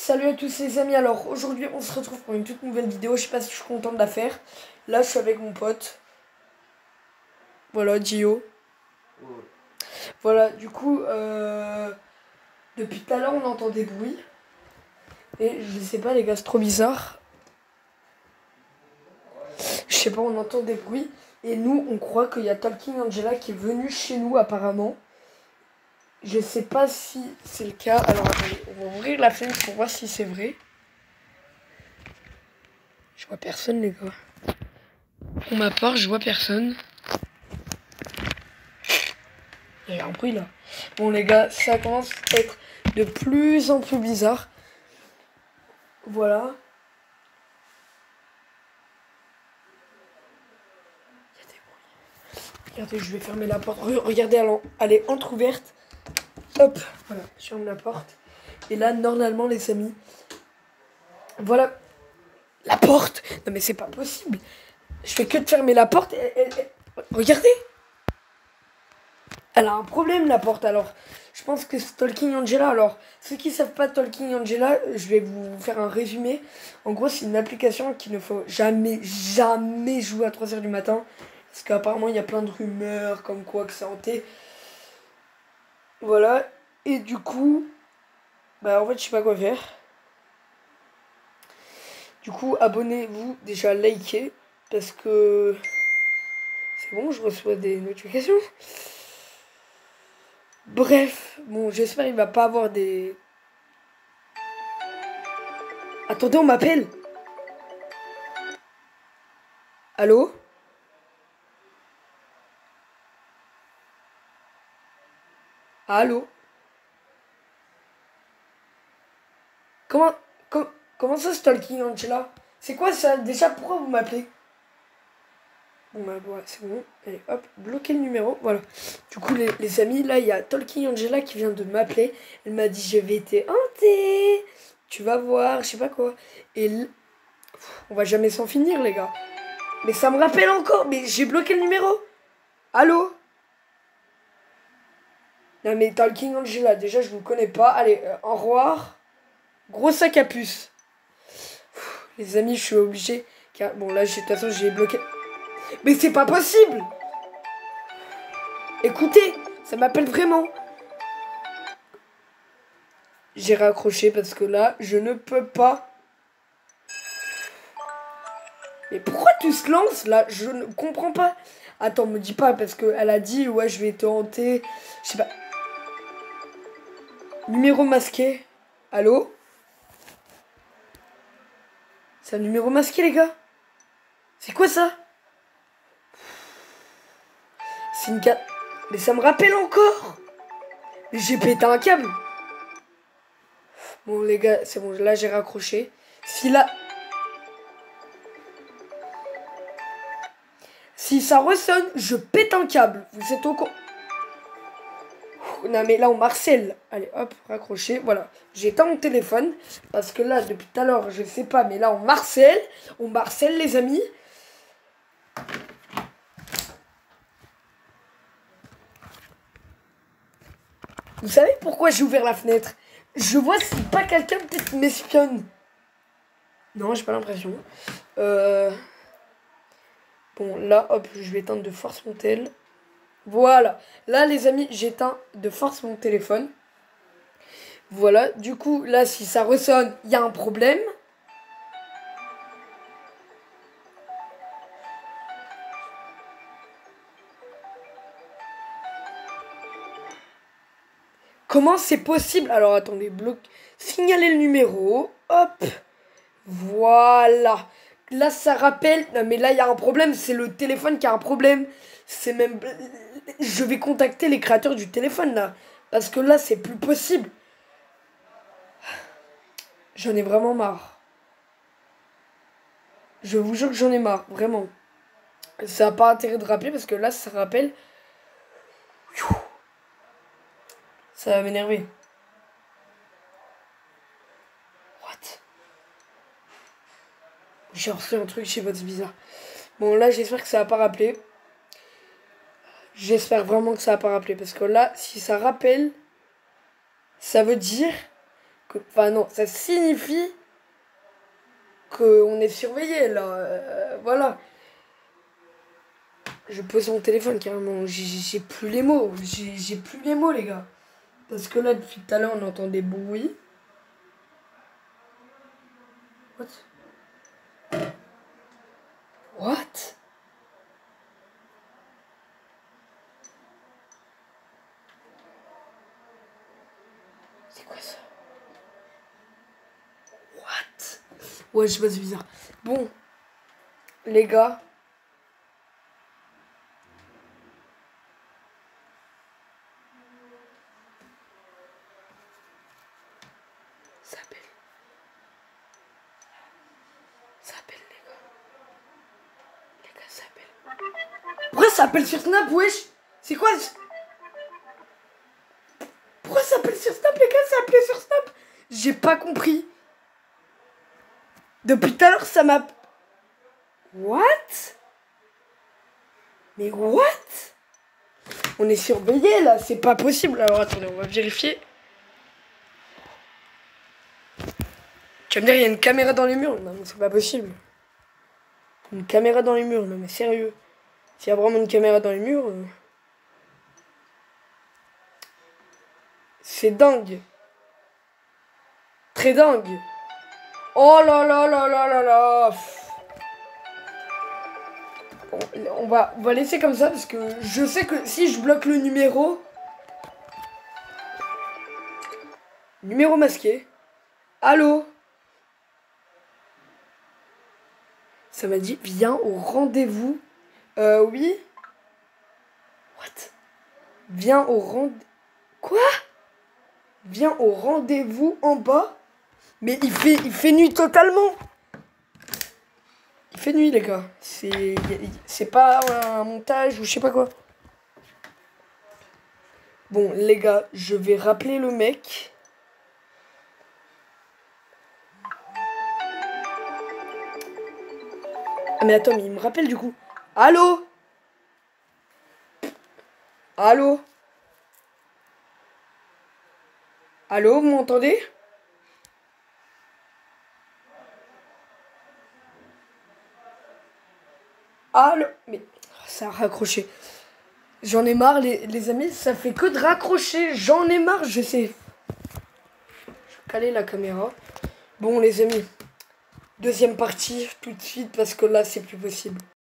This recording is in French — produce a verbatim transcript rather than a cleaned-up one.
Salut à tous les amis, alors aujourd'hui on se retrouve pour une toute nouvelle vidéo, je sais pas si je suis content de la faire. Là je suis avec mon pote. Voilà, Gio. Ouais. Voilà, du coup, euh, depuis tout à l'heure on entend des bruits. Et je sais pas les gars, c'est trop bizarre. Je sais pas, on entend des bruits. Et nous on croit qu'il y a Talking Angela qui est venu chez nous apparemment. Je sais pas si c'est le cas, alors attendez, on va ouvrir la fenêtre pour voir si c'est vrai. Je vois personne les gars. Pour ma part, je vois personne. Il y a un bruit là. Bon les gars, ça commence à être de plus en plus bizarre. Voilà. Il y a des bruits. Regardez, je vais fermer la porte. Regardez, elle est entrouverte. Hop, voilà, je ferme la porte. Et là, normalement les amis, voilà la porte. Non mais c'est pas possible. Je fais que de fermer la porte. Elle, elle, elle... Regardez. Elle a un problème la porte alors. Je pense que c'est Talking Angela. Alors, ceux qui ne savent pas Talking Angela, je vais vous faire un résumé. En gros, c'est une application qu'il ne faut jamais, jamais jouer à trois heures du matin. Parce qu'apparemment, il y a plein de rumeurs comme quoi que c'est hanté. Voilà. Et du coup, bah en fait, je sais pas quoi faire. Du coup, abonnez-vous, déjà likez. Parce que c'est bon, je reçois des notifications. Bref, bon, j'espère qu'il va pas avoir des... Attendez, on m'appelle. Allô? Allô? Comment, com, comment ça, Stalking Angela? C'est quoi ça? Déjà, pourquoi vous m'appelez? Bon, bah, ouais, c'est bon. Allez, hop, bloquer le numéro. Voilà. Du coup, les, les amis, là, il y a Talking Angela qui vient de m'appeler. Elle m'a dit, je vais être hantée. Tu vas voir, je sais pas quoi. Et l... on va jamais s'en finir, les gars. Mais ça me rappelle encore. Mais j'ai bloqué le numéro. Allô? Non, mais Talking Angela, déjà, je vous connais pas. Allez, euh, au revoir. Gros sac à puce. Les amis, je suis obligé. Car, bon, là, de toute façon, j'ai bloqué. Mais c'est pas possible! Écoutez, ça m'appelle vraiment. J'ai raccroché parce que là, je ne peux pas. Mais pourquoi tu se lances là? Je ne comprends pas. Attends, me dis pas parce qu'elle a dit, ouais, je vais te hanter. Je sais pas. Numéro masqué. Allô? C'est un numéro masqué, les gars? C'est quoi ça? C'est une carte. Mais ça me rappelle encore. Mais j'ai pété un câble. Bon les gars, c'est bon, là j'ai raccroché. Si là... Si ça ressonne, je pète un câble. Vous êtes au courant? Non mais là on marcelle. Allez hop, raccroché, voilà. J'ai éteint mon téléphone. Parce que là, depuis tout à l'heure, je sais pas, mais là on marcelle. On marcelle les amis. Vous savez pourquoi j'ai ouvert la fenêtre? Je vois si pas quelqu'un peut-être m'espionne. Non, j'ai pas l'impression. Euh... Bon, là, hop, je vais éteindre de force mon tel. Voilà. Là, les amis, j'éteins de force mon téléphone. Voilà. Du coup, là, si ça ressonne, il y a un problème. Comment c'est possible? Alors, attendez, bloque. Signaler le numéro. Hop. Voilà. Là, ça rappelle... Non, mais là, il y a un problème. C'est le téléphone qui a un problème. C'est même... Je vais contacter les créateurs du téléphone, là. Parce que là, c'est plus possible. J'en ai vraiment marre. Je vous jure que j'en ai marre. Vraiment. Ça n'a pas intérêt de rappeler parce que là, ça rappelle... Ça va m'énerver. J'ai reçu un truc chez votre bizarre. Bon, là, j'espère que ça va pas rappeler. J'espère vraiment que ça va pas rappeler. Parce que là, si ça rappelle, ça veut dire que... Enfin non, ça signifie qu'on est surveillé là. Euh, voilà. Je pose mon téléphone carrément. J'ai plus les mots. J'ai plus les mots, les gars. Parce que là, depuis tout à l'heure, on entend des bruits. What? What? C'est quoi ça? What? Ouais, je sais pas, c'est bizarre. Bon, les gars. Ça appelle. Ça appelle, les gars. Les gars, ça appelle. Pourquoi ça appelle sur Snap, wesh? C'est quoi? Pourquoi ça appelle sur Snap, les gars? Ça appelé sur Snap? J'ai pas compris. Depuis tout à l'heure, ça m'a... What? Mais what? On est surveillé là, c'est pas possible. Alors attendez, on va vérifier. Tu vas me dire, il y a une caméra dans les murs. Non, mais c'est pas possible. Une caméra dans les murs, non mais sérieux. S'il y a vraiment une caméra dans les murs... Euh... C'est dingue. Très dingue. Oh là là là là là là. Bon, on va, on va laisser comme ça parce que je sais que si je bloque le numéro... Numéro masqué. Allô? Ça m'a dit, viens au rendez-vous. Euh, oui? What? Viens au rendez... Quoi? Viens au rendez-vous en bas? Mais il fait, il fait nuit totalement. Il fait nuit, les gars. C'est, c'est pas un montage ou je sais pas quoi. Bon, les gars, je vais rappeler le mec. Ah mais attends, mais il me rappelle du coup. Allô? Allô? Allô, vous m'entendez? Allô? Mais ça a raccroché. J'en ai marre, les, les amis, ça fait que de raccrocher. J'en ai marre, je sais. Je vais caler la caméra. Bon, les amis, deuxième partie tout de suite parce que là, c'est plus possible.